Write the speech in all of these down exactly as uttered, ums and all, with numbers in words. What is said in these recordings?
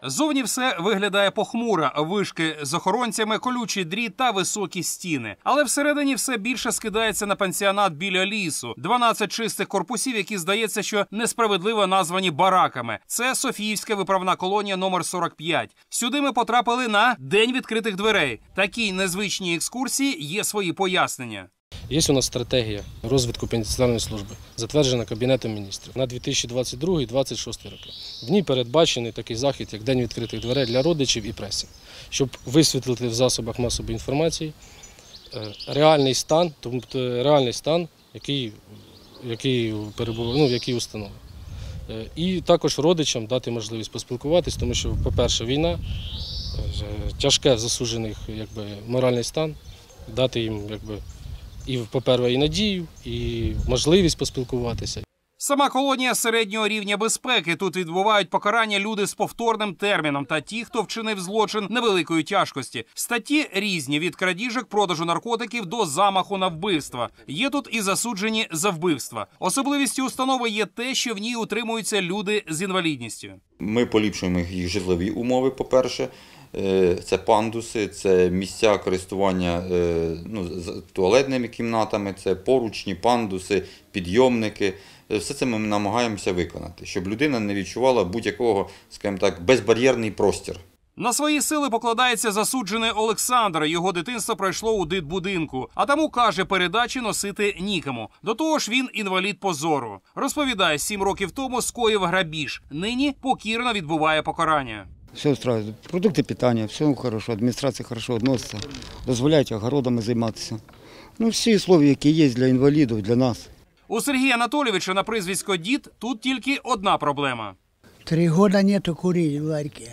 Зовні все виглядає похмуро. Вишки з охоронцями, колючий дріт та високі стіни. Але всередині все більше скидається на пансіонат біля лісу. дванадцять чистих корпусів, які, здається, що несправедливо названі бараками. Це Софіївська виправна колонія номер сорок п'ять. Сюди ми потрапили на День відкритих дверей. Такій незвичній екскурсії є свої пояснення. Є у нас стратегія розвитку пенітенціарної служби, затверджена Кабінетом міністрів на дві тисячі двадцять другий - дві тисячі двадцять шостий роки. В ній передбачений такий захід, як День відкритих дверей для родичів і преси, щоб висвітлити в засобах масової інформації реальний стан, тобто реальний стан, який, який перебуває, ну, який установи. І також родичам дати можливість поспілкуватись, тому що, по-перше, війна, тяжке в засуджених якби, моральний стан, дати їм якби, і, по-перше, і надію, і можливість поспілкуватися. Сама колонія середнього рівня безпеки. Тут відбувають покарання люди з повторним терміном та ті, хто вчинив злочин невеликої тяжкості. Статті різні – від крадіжок, продажу наркотиків до замаху на вбивства. Є тут і засуджені за вбивства. Особливістю установи є те, що в ній утримуються люди з інвалідністю. Ми поліпшуємо їх житлові умови, по-перше. Це пандуси, це місця користування ну, туалетними кімнатами, це поручні, пандуси, підйомники. Все це ми намагаємося виконати, щоб людина не відчувала будь-якого, скажімо так, безбар'єрний простір. На свої сили покладається засуджений Олександр. Його дитинство пройшло у дитбудинку. А тому, каже, передачі носити нікому. До того ж він інвалід позору. Розповідає, сім років тому скоїв грабіж. Нині покірно відбуває покарання. Все устраивает. Продукти питання, все хорошо, адміністрація хорошо відноситься, дозволяють огородами займатися. Ну, всі умови, які є для інвалідів, для нас. У Сергія Анатолійовича на прізвисько Дід тут тільки одна проблема. Три роки нету курити в ларьке.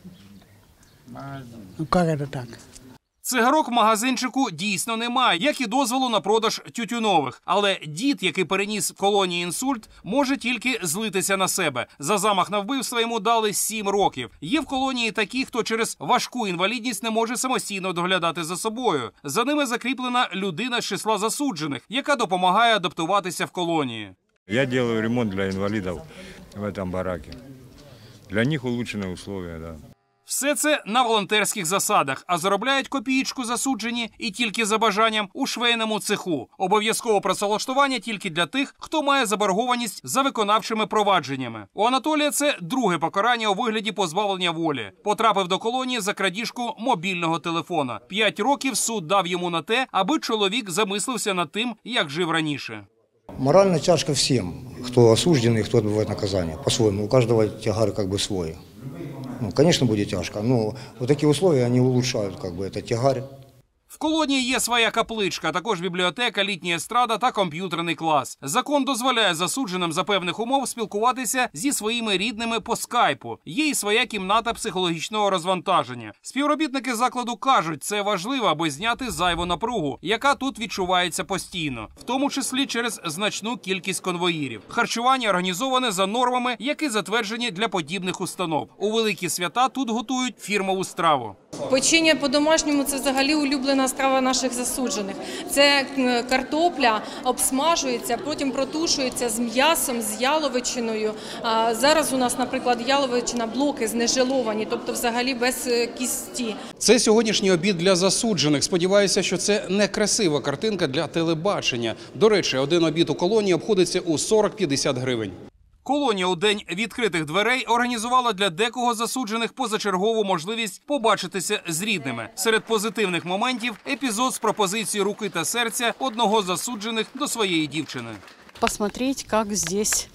Ну як це так? Цигарок в магазинчику дійсно немає, як і дозволу на продаж тютюнових. Але Дід, який переніс в колонії інсульт, може тільки злитися на себе. За замах на вбивство йому дали сім років. Є в колонії такі, хто через важку інвалідність не може самостійно доглядати за собою. За ними закріплена людина з числа засуджених, яка допомагає адаптуватися в колонії. Я роблю ремонт для інвалідів в цьому баракі. Для них улучшені умови, да. Все це на волонтерських засадах, а заробляють копієчку засуджені і тільки за бажанням у швейному цеху. Обов'язково працевлаштування тільки для тих, хто має заборгованість за виконавчими провадженнями. У Анатолія це друге покарання у вигляді позбавлення волі. Потрапив до колонії за крадіжку мобільного телефона. П'ять років суд дав йому на те, аби чоловік замислився над тим, як жив раніше. Морально тяжко всім, хто осуджений, хто відбуває наказання. По-своєму, у кожного тягар як би свій. Ну, конечно, будет тяжко, но вот такие условия, они улучшают как бы этот тягар. В колонії є своя капличка, також бібліотека, літня естрада та комп'ютерний клас. Закон дозволяє засудженим за певних умов спілкуватися зі своїми рідними по скайпу. Є і своя кімната психологічного розвантаження. Співробітники закладу кажуть, це важливо, аби зняти зайву напругу, яка тут відчувається постійно, в тому числі через значну кількість конвоїрів. Харчування організоване за нормами, які затверджені для подібних установ. У великі свята тут готують фірмову страву. Печіння по-домашньому – це взагалі улюблена страва наших засуджених. Це картопля обсмажується, потім протушується з м'ясом, з яловичиною. Зараз у нас, наприклад, яловичина, блоки знежеловані, тобто взагалі без кісті. Це сьогоднішній обід для засуджених. Сподіваюся, що це не красива картинка для телебачення. До речі, один обід у колонії обходиться у сорок - п'ятдесят гривень. Колонія у День відкритих дверей організувала для декого засуджених позачергову можливість побачитися з рідними. Серед позитивних моментів – епізод з пропозицією руки та серця одного з засуджених до своєї дівчини. Посмотреть, як здесь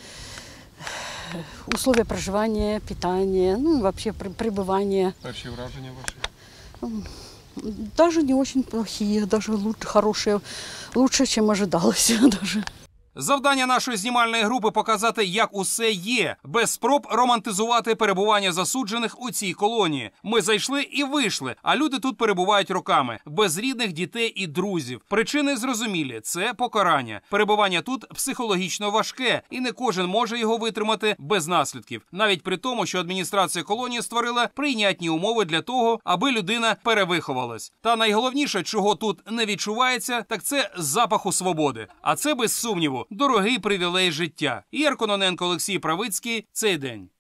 условия проживання, питання, ну, вообще пребывания. Перші враження ваші? Даже не очень плохие, даже лучше, хорошие, лучше, чем ожидалось даже. Завдання нашої знімальної групи – показати, як усе є, без спроб романтизувати перебування засуджених у цій колонії. Ми зайшли і вийшли, а люди тут перебувають роками, без рідних, дітей і друзів. Причини зрозумілі – це покарання. Перебування тут психологічно важке, і не кожен може його витримати без наслідків. Навіть при тому, що адміністрація колонії створила прийнятні умови для того, аби людина перевиховалась. Та найголовніше, чого тут не відчувається, так це запаху свободи. А це, без сумніву, дорогий привілей життя. Ігор Кононенко, Олексій Правицький. Цей день.